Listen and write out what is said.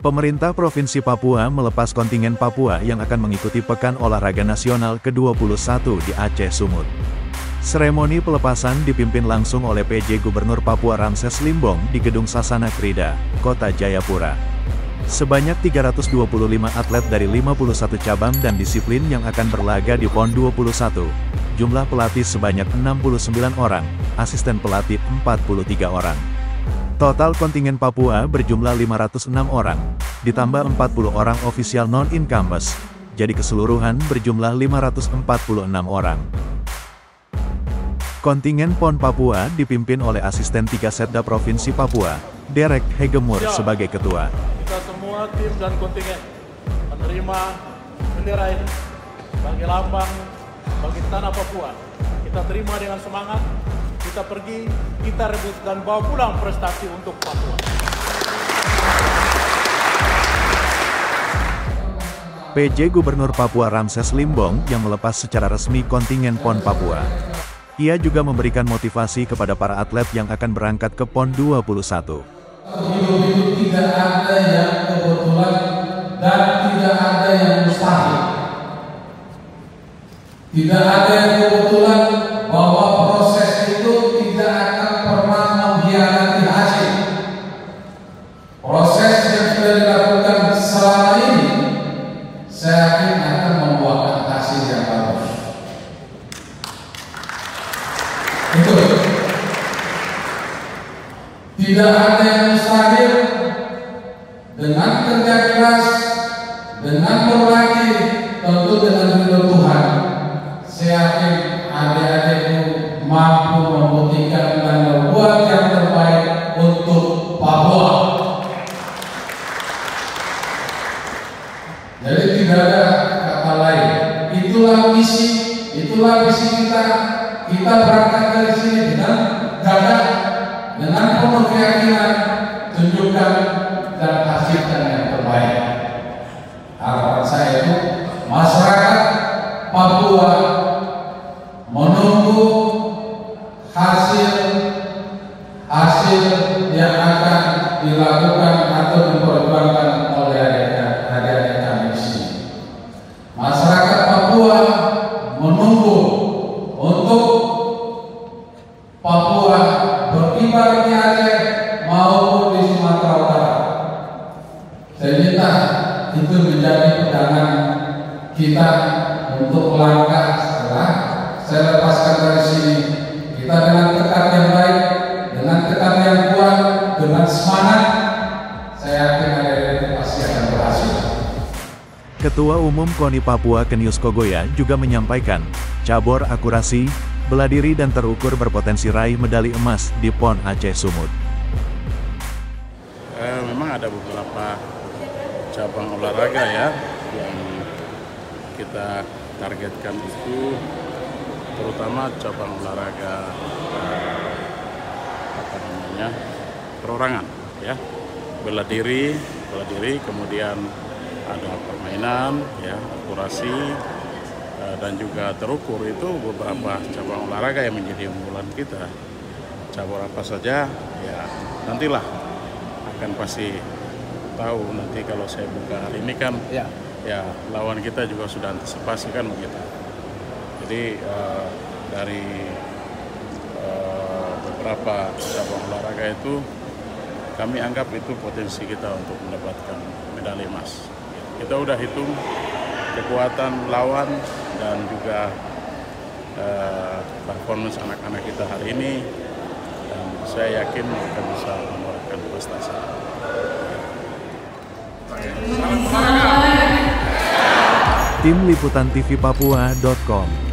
Pemerintah Provinsi Papua melepas kontingen Papua yang akan mengikuti Pekan Olahraga Nasional ke-21 di Aceh Sumut. Seremoni pelepasan dipimpin langsung oleh PJ Gubernur Papua Ramses Limbong di Gedung Sasana Krida, Kota Jayapura. Sebanyak 325 atlet dari 51 cabang dan disiplin yang akan berlaga di PON 21. Jumlah pelatih sebanyak 69 orang, asisten pelatih 43 orang. Total kontingen Papua berjumlah 506 orang, ditambah 40 orang ofisial non-incumbents, jadi keseluruhan berjumlah 546 orang. Kontingen PON Papua dipimpin oleh Asisten 3 Setda Provinsi Papua, Derek Hegemur sebagai ketua. Kita semua tim dan kontingen menerima bendera ini sebagai lambang bagi tanah Papua. Kita terima dengan semangat, kita pergi, kita rebut dan bawa pulang prestasi untuk Papua. PJ Gubernur Papua Ramses Limbong yang melepas secara resmi kontingen PON Papua. Ia juga memberikan motivasi kepada para atlet yang akan berangkat ke PON 21. Hidup itu tidak ada yang kebetulan dan tidak ada yang mustahil. Tidak ada yang kebetulan bahwa proses itu tidak akan pernah mengkhianati hasil. Proses yang sudah dilakukan selama ini, saya yakin akan membuahkan hasil yang bagus. Itu. Tidak ada yang mustahil. Dengan kerja keras, dengan berlatih, tentu dengan ridho Tuhan, saya yakin adik-adikku mampu membuktikan dan membuat yang terbaik untuk Papua. Jadi tidak ada kata lain. Itulah visi kita. Kita berangkat dari sini dengan gagah, dengan penuh keyakinan, tunjukkan dan hasilkan yang terbaik. Harapan saya itu masyarakat Papua menunggu hasil yang akan dilakukan atau diperjuangkan oleh adik-adik kami di sini. Masyarakat Papua menunggu untuk Papua berkibar di Aceh maupun di Sumatera Utara. Saya minta itu menjadi pegangan kita untuk langkah setelah saya lepaskan dari sini. Kita dengan tekad yang baik, dengan tekad yang kuat, dengan semangat, saya yakin ada pasti akan berhasil. Ketua Umum KONI Papua Kenius Kogoya juga menyampaikan, cabur akurasi, bela diri dan terukur berpotensi raih medali emas di PON Aceh Sumut. Memang ada beberapa cabang olahraga ya yang kita targetkan itu, terutama cabang olahraga perorangan ya, bela diri, kemudian ada permainan ya, akurasi, dan juga terukur. Itu beberapa cabang olahraga yang menjadi unggulan kita. Cabur apa saja ya nantilah akan pasti tahu nanti kalau saya buka hari ini kan ya lawan kita juga sudah antisipasi kan begitu. Jadi dari beberapa cabang olahraga itu kami anggap itu potensi kita untuk mendapatkan medali emas. Kita udah hitung kekuatan lawan dan juga performance anak-anak kita hari ini, dan saya yakin akan bisa mengeluarkan prestasi. Tim Liputan TV Papua.com